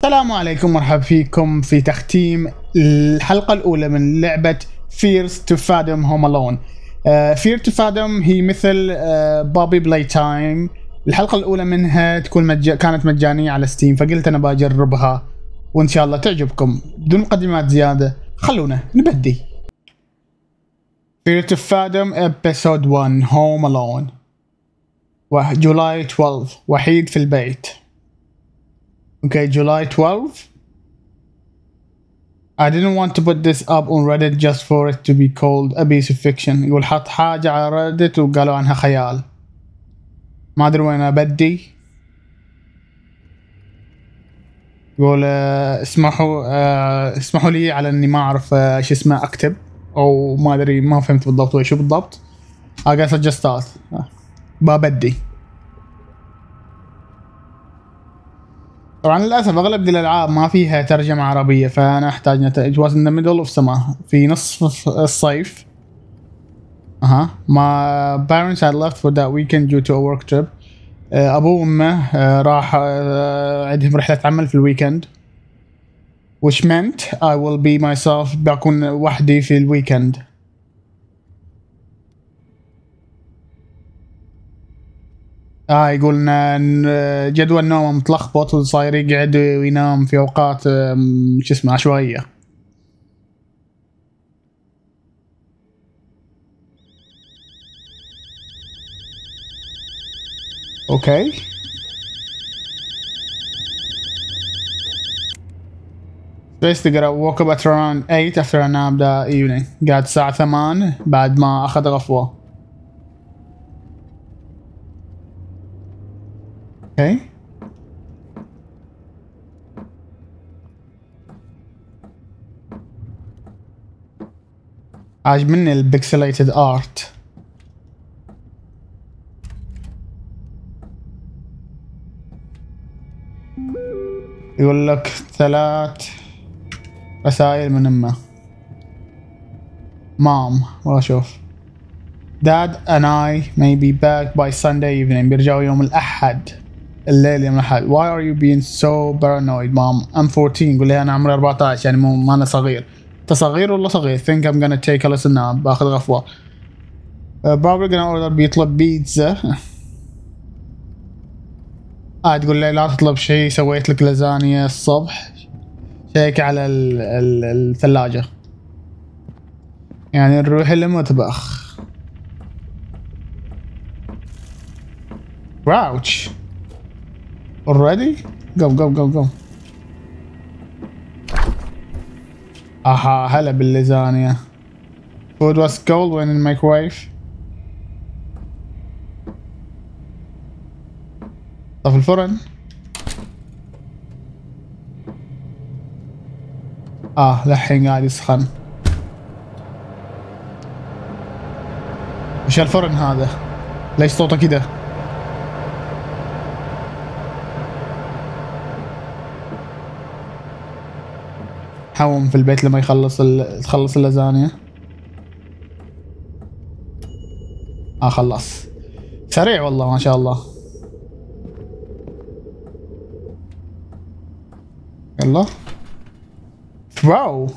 السلام عليكم، مرحبا فيكم في تختيم الحلقة الأولى من لعبة Fears to Fathom Home Alone. Fear to Fathom هي مثل بابي بلاي تايم. الحلقة الأولى منها تكون كانت مجانية على ستيم، فقلت أنا بجربها وإن شاء الله تعجبكم. بدون مقدمات زيادة خلونا نبدي. Fear to Fathom Episode 1 Home Alone. July 12 وحيد في البيت. Okay, July 12. I didn't want to put this up on Reddit just for it to be called a piece of fiction. يقول حط حاجة على Reddit وقالوا عنها خيال. ما أدري وين أبدي. يقول اسمحوا لي على إني ما أعرف إيش اسمه أكتب أو ما أدري، ما فهمت بالضبط وإيش بالضبط. I guess I just start. ببدي. طبعا للأسف أغلب دي الألعاب ما فيها ترجمة عربية، فأنا أحتاج It was in the middle of summer. في نصف الصيف. My parents had left for that weekend due to a work trip. أبوه وأمه راح عندهم رحلة عمل في الويكند. Which meant I will be myself. بكون وحدي في الويكند. يقولنا ان جدول نومه متلخبط وصاير يقعد وينام في اوقات شو اسمه عشوائيه. اوكي basically I woke up at around 8 after a nap that evening. قعد الساعة 8 بعد ما اخذ غفوة. اوكي عاجبني البيكسليتد ارت. يقول لك 3 رسائل من امه. مام والله شوف. Dad and I may be back by Sunday evening. بيرجعوا يوم الأحد الليل يوم الأحد. Why are you being so paranoid mom? I'm 14. قول لي أنا عمري 14 يعني ما أنا صغير. أنت صغير ولا صغير؟ Think I'm gonna take a lesson now. باخذ غفوة. Probably gonna order بيطلب بيتزا. تقول لي لا تطلب شيء، سويت لك لازانيا الصبح. شيك على الثلاجة. يعني نروح للمطبخ. Crouch. Already? Go. هلا باللازانيا. Food was cold when in microwave. طف الفرن. لحين قاعد يسخن. وش الفرن هذا؟ ليش صوته كده؟ حوم في البيت لما تخلص اللازانيا. خلص سريع والله ما شاء الله. يلا واو.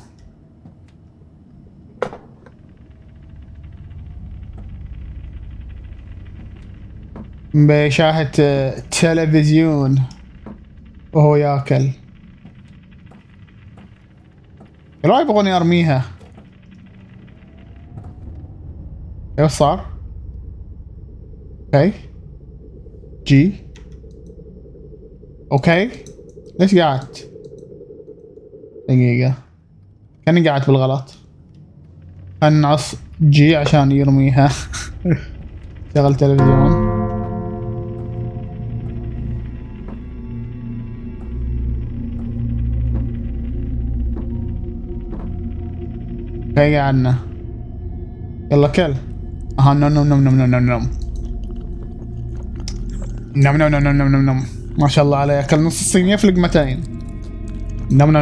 بشاهد تلفزيون وهو ياكل. لا يبغوني ارميها. ايش صار؟ اوكي جي اوكي ليش قعدت؟ دقيقة كاني قاعد بالغلط. انعص جي عشان يرميها. شغل تلفزيون. اوكي قعدنا. يلا كل. نم ما شاء الله عليه، اكل نص الصينية في لقمتين. نم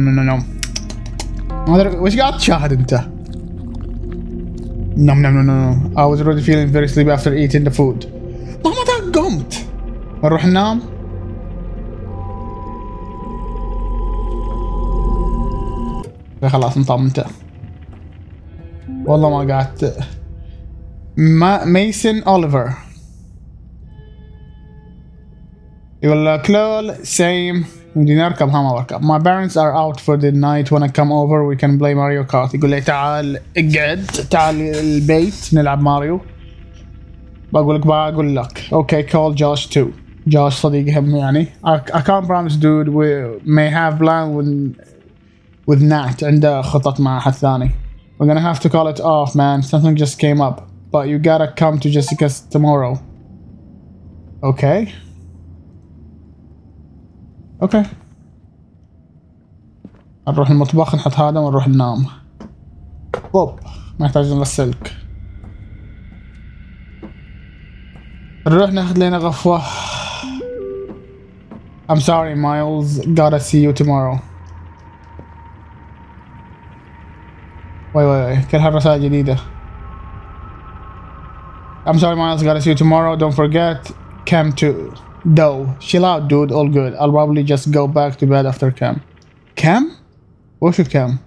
ما ادري وش قاعد تشاهد انت؟ I was already feeling very sleepy after eating the food. ماما قمت. نروح ننام. خلاص انطمنت. والله ما قعدت. ميسن أوليفر يقول كلول same. بدي نركب ما بركب. My parents are out for the night. Wanna come over we can play Mario Kart. يقول لي تعال اقعد، تعال البيت نلعب ماريو. بقول لك okay call Josh too. Josh صديقهم يعني. I can't promise dude we may have plan with Nat عنده خطط مع حد ثاني. We're gonna have to call it off man. Something just came up. But you gotta come to Jessica's tomorrow. Okay. اوكي. نروح المطبخ نحط هذا ونروح ننام. بوب ما يحتاج نغسلك. نروح ناخذ لنا غفوة. I'm sorry Miles. Gotta see you tomorrow. وي كل هالرسائل جديدة. I'm sorry Miles. Gotta see you tomorrow. Don't forget Cam too. Though, chill out dude, all good. I'll probably just go back to bed after Cam. Cam? وشو كام؟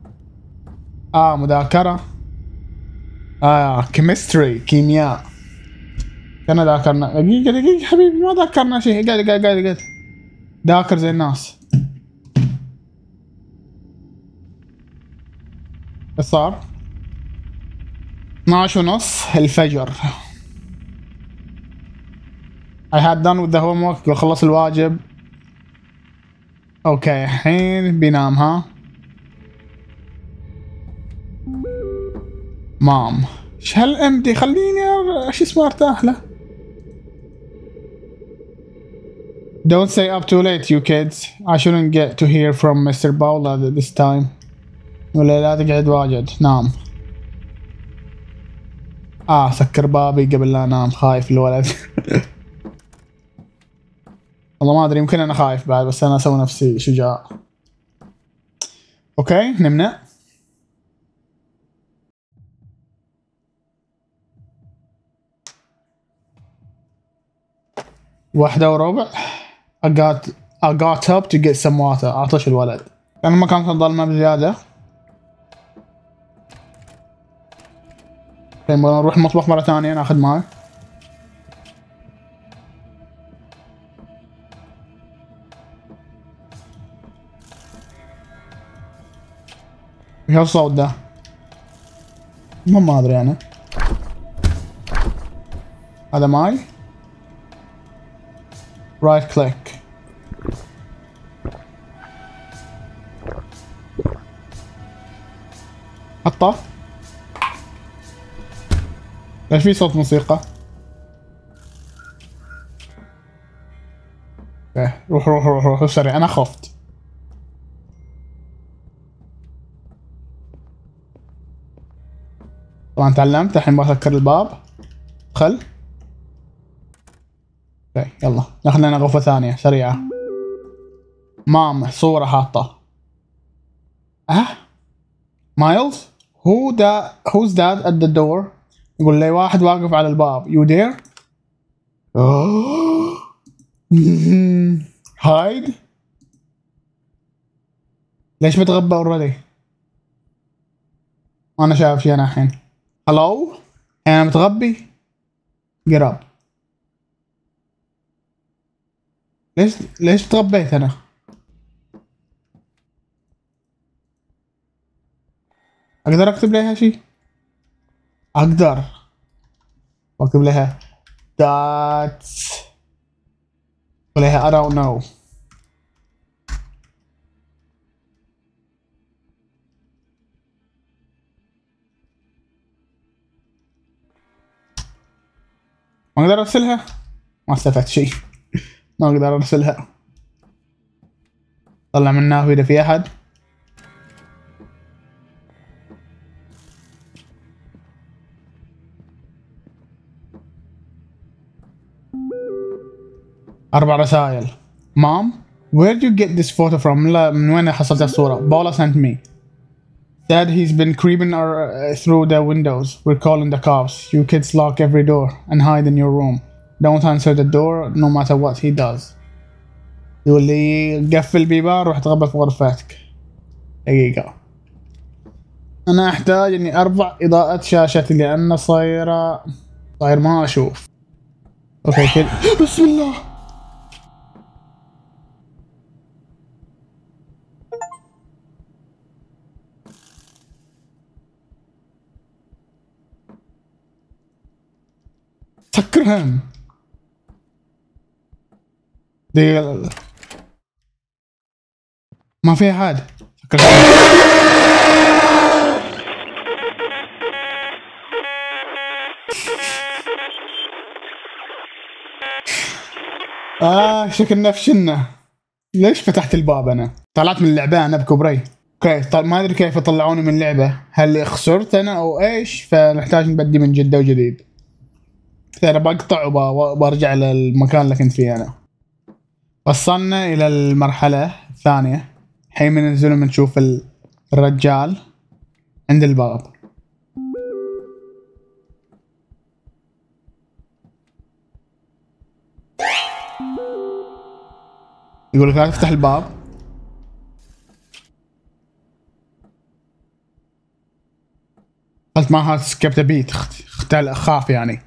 مذاكرة. chemistry كيمياء. كنا ذاكرنا. دقيقة حبيبي ما ذاكرنا شيء. قاعد ذاكر زي الناس. ايش صار؟ 12:30 الفجر. I had done with the homework. خلص الواجب. اوكي الحين بينام ها. مام ايش هالام دي؟ خليني ايش اسمه ارتاح له. Don't stay up too late you kids. I shouldn't get to hear from Mr. Bowler this time. ولا لا تقعد واجد. نام. سكر بابي قبل لا انام. خايف الولد. والله ما ادري يمكن انا خايف بعد بس انا اسوي نفسي شجاع. اوكي نمنا. 1:15. I got up to get some water. عطش الولد. كان المكان كان ظلمة بزيادة. الحين نروح المطبخ مرة ثانية ناخذ ماي. ايش الصوت ده؟ ما ادري انا. هذا ماي. رايت كليك. حطه. ليش في صوت موسيقى؟ روح سريع. انا خفت. طبعا تعلمت. الحين بسكر الباب. خل. اوكي يلا ناخذ لنا غرفة ثانية سريعة. مام صورة حاطة. مايلز who's that at the door. يقول لي واحد واقف على الباب. you there. hide. ليش متغبى already؟ انا شايف شي انا الحين. hello انا متغبي. get up. ليش تغبيت انا؟ اقدر اكتب لها شيء؟ اقدر اكتب لها that's لها I don't know. ما اقدر ارسلها. ما استفدت شيء. ما اقدر ارسلها. طلع من النافذة اذا في احد. أربع رسائل. Mom, where did you get this photo from? لا من وين حصلت الصورة؟ Paula sent me. Said he's been creeping through the windows. We're calling the cops. You kids lock every door and hide in your room. Don't answer the door no matter what he does. يقول لي قفل بيبان روح تغبى في غرفتك. دقيقة. انا احتاج اني ارفع اضاءة شاشتي لان صاير ما اشوف. اوكي كده. بسم الله. سكرهم. دقيقة. ما في احد. شكل نفشنا. ليش فتحت الباب انا؟ طلعت من اللعبة انا بكبري. اوكي طيب ما ادري كيف طلعوني من اللعبة، هل خسرت انا او ايش؟ فنحتاج نبدي من جدة وجديد. انا بقطع وبرجع للمكان اللي كنت فيه انا. وصلنا الى المرحلة الثانية. الحين بننزل بنشوف الرجال عند الباب. يقول لك لا تفتح الباب. قلت معها سكبت بيت اختال اخاف يعني.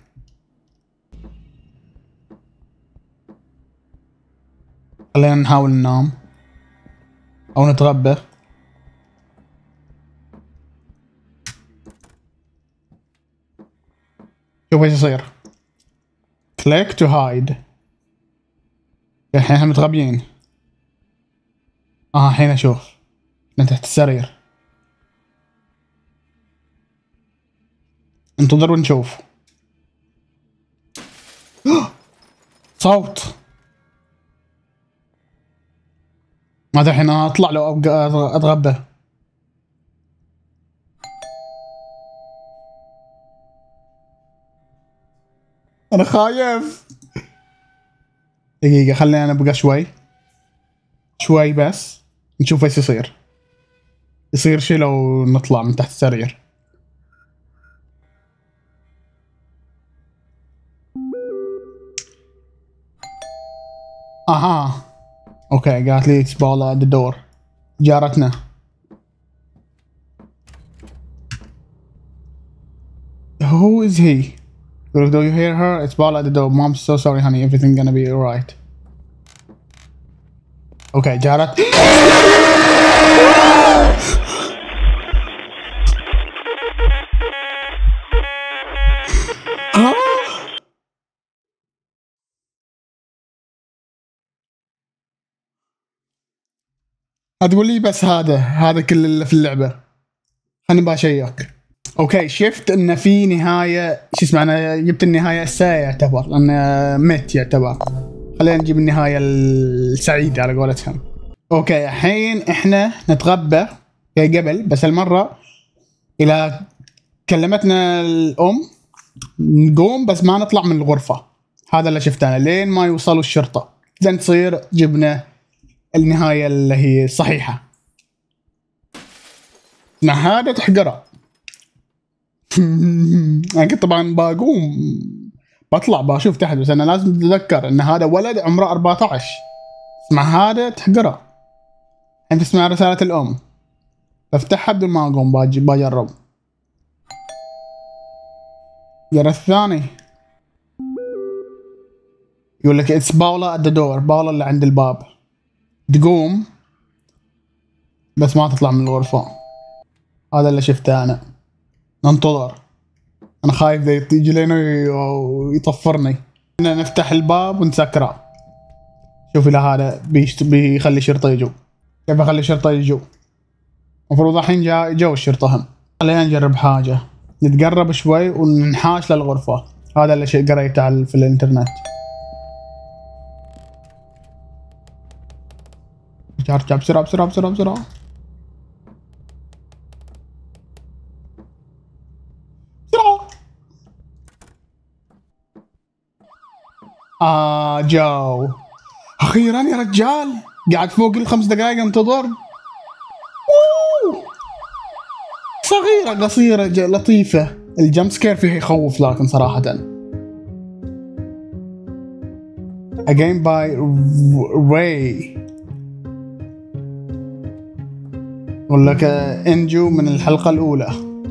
خلينا نحاول ننام او نتغبى. شوف ايش يصير. كليك تو هايد. الحين احنا متغبيين. الحين اشوف. من تحت السرير. انتظر ونشوف. صوت. ما ادري الحين اطلع لو ابقى اتغبى. انا خايف. دقيقة خلينا نبقى شوي بس نشوف ايش يصير. يصير شي لو نطلع من تحت السرير. اها اوكي قالت لي تبالا at the door. جارتنا. Who is he? Do you hear her? It's Bala at the door. Mom, so sorry honey, everything gonna be alright. اوكي جارت. هتقول لي بس هذا كل اللي في اللعبة. خليني بشيك. اوكي شفت ان في نهاية شو اسمه، انا جبت النهاية السيئة يعتبر لان مت يعتبر. خلينا نجيب النهاية السعيدة على قولتهم. اوكي الحين احنا نتغبى زي قبل بس المرة الى كلمتنا الام نقوم بس ما نطلع من الغرفة. هذا اللي شفته انا لين ما يوصلوا الشرطة. اذا تصير جبنا النهاية اللي هي صحيحة. مع هذا تحقره. انا كنت طبعا بقوم بطلع بشوف تحت بس انا لازم تتذكر ان هذا ولد عمره 14. مع هذا تحقره. انت تسمع رسالة الام. بفتحها بدون ما اقوم بجرب. الجرس الثاني يقول لك اتس باولا ات ذا دور. باولا اللي عند الباب. تقوم بس ما تطلع من الغرفة. هذا اللي شفته انا. ننتظر. انا خايف ذا يجي لنا ويطفرني. نفتح الباب ونسكره. شوف الى هذا بيخلي الشرطة يجوا. كيف اخلي الشرطة يجوا؟ المفروض الحين جو الشرطة هم. خلينا نجرب حاجة. نتقرب شوي وننحاش للغرفة. هذا اللي قريته في الانترنت. ارجع بسرعة بسرعة بسرعة بسرعة. جو اخيرا يا رجال. قاعد فوق ال5 دقائق انتظر. صغيرة قصيرة لطيفة. الجمب سكير فيها يخوف لكن صراحة. A game by Ray اقول لك انجو من الحلقه الاولى.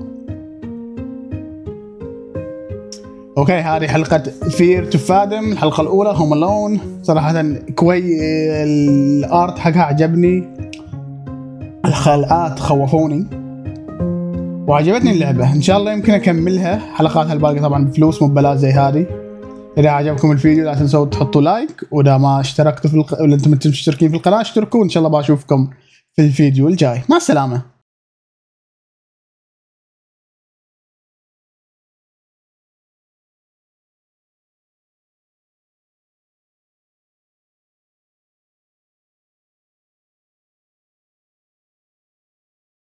اوكي هذه حلقه فير تو فادم الحلقه الاولى هوم الون. صراحه الارت حقها عجبني، الخلعات خوفوني وعجبتني اللعبه. ان شاء الله يمكن اكملها حلقاتها الباقيه طبعا بفلوس مو ببلاش زي هذه. اذا عجبكم الفيديو لا تنسوا تحطوا لايك، واذا ما اشتركتوا ولا انتم مشتركين في القناه اشتركوا. ان شاء الله بشوفكم في الفيديو الجاي. مع السلامه.